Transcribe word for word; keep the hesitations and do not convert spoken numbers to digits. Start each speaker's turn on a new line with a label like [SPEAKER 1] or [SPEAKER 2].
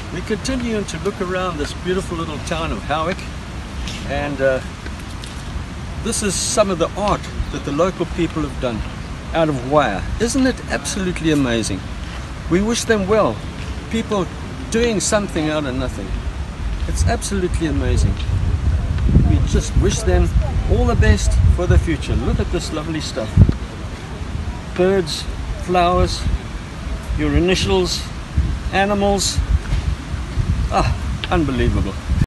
[SPEAKER 1] We're continuing to look around this beautiful little town of Howick, and uh, this is some of the art that the local people have done out of wire. Isn't it absolutely amazing? We wish them well. People doing something out of nothing. It's absolutely amazing. We just wish them all the best for the future. Look at this lovely stuff. Birds, flowers, your initials, animals. Ah, unbelievable.